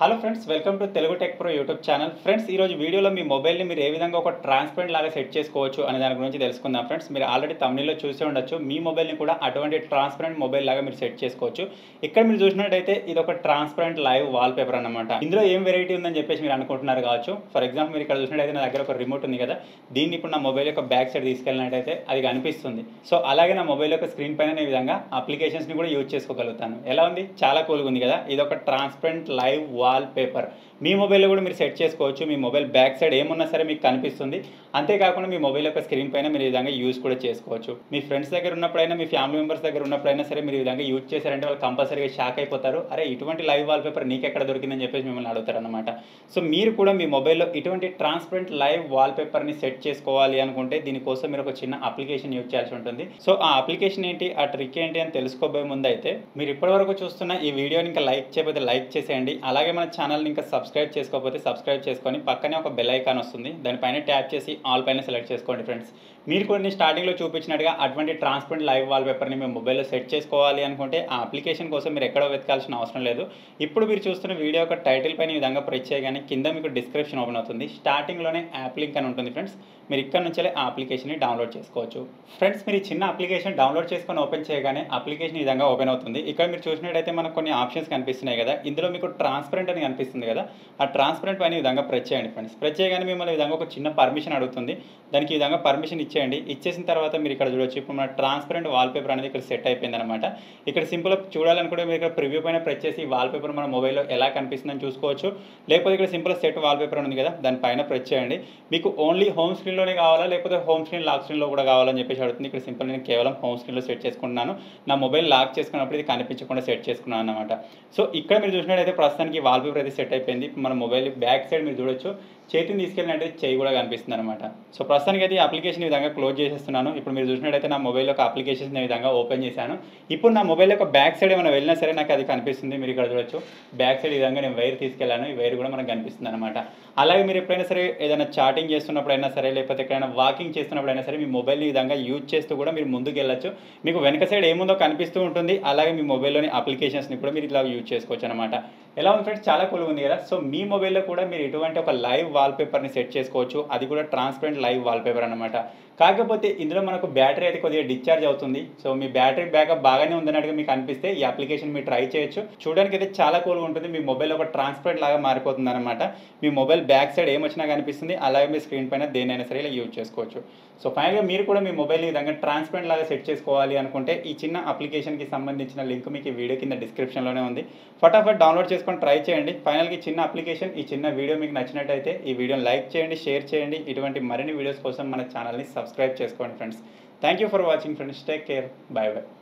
Hello friends, welcome to Telugu tech pro YouTube channel. Friends, ఈరోజు వీడియోలో మీ మొబైల్ని మీరు ఏ విధంగా ఒక ట్రాన్స్పరెంట్ లాగా సెట్ చేసుకోవచ్చు అనే దాని గురించి తెలుసుకుందాం. ఫ్రెండ్స్, మీరు ఆల్రెడీ తమిళలో చూసే ఉండొచ్చు. మీ మొబైల్ని కూడా అటువంటి ట్రాన్స్పరెంట్ మొబైల్ లాగా మీరు సెట్ చేసుకోవచ్చు. ఇక్కడ మీరు చూసినట్టయితే ఇది ఒక ట్రాన్స్పరెంట్ లైవ్ వాల్ పేపర్ అన్నమాట. ఇందులో ఏం వెరైటీ ఉందని చెప్పేసి మీరు అనుకుంటున్నారు కావచ్చు. ఫర్ ఎగ్జాంపుల్, మీరు ఇక్కడ చూసినట్టయితే నా దగ్గర ఒక రిమోట్ ఉంది కదా, దీన్ని ఇప్పుడు నా మొబైల్ యొక్క బ్యాక్ సైడ్ తీసుకెళ్ళినట్టయితే అది కనిపిస్తుంది. సో అలాగే నా మొబైల్ యొక్క స్క్రీన్ పైన ఈ విధంగా అప్లికేషన్స్ని కూడా యూజ్ చేసుకోగలుగుతాను. ఎలా ఉంది? చాలా కూల్గా ఉంది కదా. ఇది ఒక ట్రాన్స్పరెంట్ లైవ్ వాల్ పేపర్. మీ మొబైల్లో కూడా మీరు సెట్ చేసుకోవచ్చు. మీ మొబైల్ బ్యాక్ సైడ్ ఏమున్నా సరే మీకు కనిపిస్తుంది. అంతేకాకుండా మీ మొబైల్ యొక్క స్క్రీన్ పైన మీరు ఈ విధంగా యూజ్ కూడా చేసుకోవచ్చు. మీ ఫ్రెండ్స్ దగ్గర ఉన్నప్పుడైనా, మీ ఫ్యామిలీ మెంబర్స్ దగ్గర ఉన్నప్పుడైనా సరే మీరు ఈ విధంగా యూజ్ చేశారంటే వాళ్ళు కంపల్సరీగా షాక్ అయిపోతారు. అరే, ఇటువంటి లైవ్ వాల్ పేపర్ నీకెక్కడ దొరికిందని చెప్పేసి మిమ్మల్ని అడుగుతారు అనమాట. సో మీరు కూడా మీ మొబైల్లో ఇటువంటి ట్రాన్స్పరెంట్ లైవ్ వాల్ పేపర్ని సెట్ చేసుకోవాలి అనుకుంటే దీనికోసం మీరు ఒక చిన్న అప్లికేషన్ యూజ్ చేయాల్సి ఉంటుంది. సో ఆ అప్లికేషన్ ఏంటి, ఆ ట్రిక్ ఏంటి అని తెలుసుకోబోయే ముందు అయితే మీరు ఇప్పటివరకు చూస్తున్న ఈ వీడియోని ఇంకా లైక్ చేయకపోతే లైక్ చేసేయండి. అలాగే మన ఛానల్ని ఇంకా సబ్స్క్రైబ్ చేసుకోకపోతే సబ్స్క్రైబ్ చేసుకొని పక్కనే ఒక బెల్ ఐకాన్ వస్తుంది, దానిపైన ట్యాప్ చేసి ఆల్ పైన సెలెక్ట్ చేసుకోండి. ఫ్రెండ్స్, మీరు కూడా నేను స్టార్టింగ్లో చూపించినట్టుగా అటువంటి ట్రాన్స్పరెంట్ లైవ్ వాల్ పేపర్ని మీ మొబైల్లో సెట్ చేసుకోవాలి అనుకుంటే ఆ అప్లికేషన్ కోసం మీరు ఎక్కడో వెతకాల్సిన అవసరం లేదు. ఇప్పుడు మీరు చూస్తున్న వీడియో యొక్క టైటిల్ పైన ఈ విధంగా ప్రెస్ చేయగానే కింద మీకు డిస్క్రిప్షన్ ఓపెన్ అవుతుంది. స్టార్టింగ్లోనే యాప్ లింక్ అని ఉంటుంది. ఫ్రెండ్స్, మీరు ఇక్కడ నుంచే ఆ అప్లికేషన్ని డౌన్లోడ్ చేసుకోవచ్చు. ఫ్రెండ్స్, మీరు ఈ చిన్న అప్లికేషన్ డౌన్లోడ్ చేసుకొని ఓపెన్ చేయగానే అప్లికేషన్ ఈ విధంగా ఓపెన్ అవుతుంది. ఇక్కడ మీరు చూసినట్టయితే మనకు కొన్ని ఆప్షన్స్ కనిపిస్తున్నాయి కదా. ఇందులో మీకు ట్రాన్స్పరెంట్ అని కనిపిస్తుంది కదా, ఆ ట్రాన్స్పరెంట్ పైన ఈ విధంగా ప్రెస్ చేయండి. ఫ్రెండ్స్, ప్రెస్ చేయగానే మిమ్మల్ని ఈ విధంగా ఒక చిన్న పర్మిషన్ అడుగుతుంది. దానికి ఈ విధంగా పర్మిషన్ ఇచ్చేయండి. ఇచ్చేసిన తర్వాత మీరు ఇక్కడ చూడొచ్చు, ఇప్పుడు మన ట్రాన్స్పరెంట్ వాల్ పేపర్ అనేది ఇక్కడ సెట్ అయిపోయింది అనమాట. ఇక్కడ సింపుల్గా చూడాలనుకుంటే మీరు ఇక్కడ ప్రివ్యూ పైన ప్రెస్ చేసి వాల్ పేపర్ మన మొబైల్లో ఎలా కనిపిస్తుందని చూసుకోవచ్చు. లేకపోతే ఇక్కడ సింపుల్ సెట్ వాల్ పేపర్ ఉంది కదా, దానిపైన ప్రెస్ చేయండి. మీకు ఓన్లీ హోమ్ స్క్రీన్లోనే కావాలా, లేకపోతే హోమ్ స్క్రీన్ లాక్ స్క్రీన్లో కూడా కావాలని చెప్పేసి అడుగుతుంది. ఇక్కడ సింపుల్ నేను కేవలం హోమ్ స్క్రీన్లో సెట్ చేసుకుంటున్నాను. నా మొబైల్ లాక్ చేసుకున్నప్పుడు ఇది కనిపించకుండా సెట్ చేసుకున్నాను అనమాట. సో ఇక్కడ మీరు చూసినట్టయితే ప్రస్తుతానికి వాల్ పేపర్ అయితే సెట్ అయిపోయింది. మన మొబైల్ బ్యాక్ సైడ్ మీరు చూడొచ్చు, చేతిని తీసుకెళ్ళినట్టు చెయ్యి కూడా కనిపిస్తుంది అనమాట. సో ప్రస్తుతానికి అయితే ఈ అప్లికేషన్ ఈ విధంగా క్లోజ్ చేసేస్తున్నాను. ఇప్పుడు మీరు చూసినట్టయితే నా మొబైల్ యొక్క అప్లికేషన్ ఈ విధంగా ఓపెన్ చేశాను. ఇప్పుడు నా మొబైల్ యొక్క బ్యాక్ సైడ్ ఏమైనా వెళ్ళినా సరే నాకు అది కనిపిస్తుంది. మీరు ఇక్కడ చూడొచ్చు, బ్యాక్ సైడ్ ఈ విధంగా నేను వైర్ తీసుకెళ్ళాను. ఈ వైర్ కూడా మనకు కనిపిస్తుంది అనమాట. అలాగే మీరు ఎప్పుడైనా సరే ఏదైనా చాటింగ్ చేస్తున్నప్పుడైనా సరే, లేకపోతే ఎక్కడైనా వాకింగ్ చేస్తున్నప్పుడైనా సరే మీ మొబైల్ని ఈ విధంగా యూజ్ చేస్తూ కూడా మీరు ముందుకు వెళ్ళచ్చు. మీకు వెనక సైడ్ ఏముందో కనిపిస్తూ ఉంటుంది. అలాగే మీ మొబైల్లోని అప్లికేషన్స్ని కూడా మీరు ఇలా యూజ్ చేసుకోవచ్చు అనమాట. ఎలా ఉంది ఫ్రెండ్స్? చాలా కూల్గా ఉంది కదా. సో మీ మొబైల్లో కూడా మీరు ఇటువంటి ఒక లైవ్ వాల్ పేపర్ని సెట్ చేసుకోవచ్చు. అది కూడా ట్రాన్స్పరెంట్ లైవ్ వాల్ పేపర్ అనమాట. కాకపోతే ఇందులో మనకు బ్యాటరీ అయితే కొద్దిగా డిశ్చార్జ్ అవుతుంది. సో మీ బ్యాటరీ బ్యాకప్ బాగానే ఉందన్నట్టుగా మీకు అనిపిస్తే ఈ అప్లికేషన్ మీరు ట్రై చేయొచ్చు. చూడడానికి అయితే చాలా కూల్గా ఉంటుంది. మీ మొబైల్ ఒక ట్రాన్స్పరెంట్ లాగా మారిపోతుంది అనమాట. మీ మొబైల్ బ్యాక్ సైడ్ ఏమొచ్చినా కనిపిస్తుంది. అలాగే మీ స్క్రీన్ పైన దేనైనా సరే ఇలా యూజ్ చేసుకోవచ్చు. సో ఫైనల్గా మీరు కూడా మీ మొబైల్ ఈ విధంగా ట్రాన్స్పరెంట్ లాగా సెట్ చేసుకోవాలి అనుకుంటే ఈ చిన్న అప్లికేషన్కి సంబంధించిన లింక్ మీకు ఈ వీడియో కింద డిస్క్రిప్షన్లోనే ఉంది. ఫటాఫట్ డౌన్లోడ్ చేసుకొని ట్రై చేయండి. ఫైనల్గా ఈ చిన్న అప్లికేషన్, ఈ చిన్న వీడియో మీకు నచ్చినట్టయితే ఈ వీడియోని లైక్ చేయండి, షేర్ చేయండి. ఇటువంటి మరిన్ని వీడియోస్ కోసం మన ఛానల్ని సబ్స్క్రైబ్ చేసుకోండి. Friends, thank you for watching. Friends, take care. Bye by.